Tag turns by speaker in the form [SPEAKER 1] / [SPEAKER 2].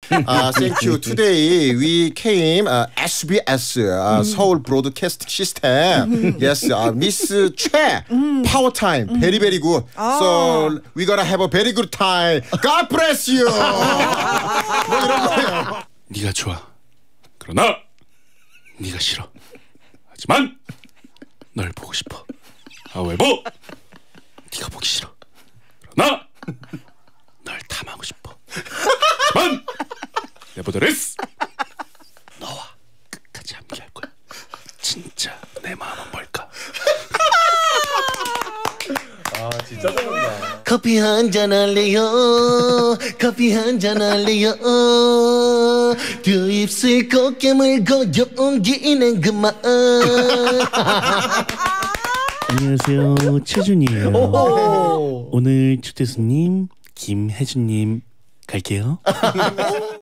[SPEAKER 1] Thank you. Today we came SBS Seoul Broadcast System. Yes, Miss Choi. Power time. Very very good. So we gonna have a very good time. God bless you. 뭐 이런 거예요.
[SPEAKER 2] 네가 좋아. 그러나 네가 싫어. 하지만 널 보고 싶어. However, 네가 보기 싫어. 그러나 널 탐하고 싶어. 하지만 네버더레스 너와 끝까지 함께할 거야. 진짜 내 마음은 뭘까?
[SPEAKER 1] 진짜 잘한다.
[SPEAKER 3] 커피 한잔 할래요. 커피 한잔 할래요. 두 입술 꼭 깨물고 용기는 그만.
[SPEAKER 4] 안녕하세요, 최준이에요. 오늘 초대 손님 김혜준님 갈게요.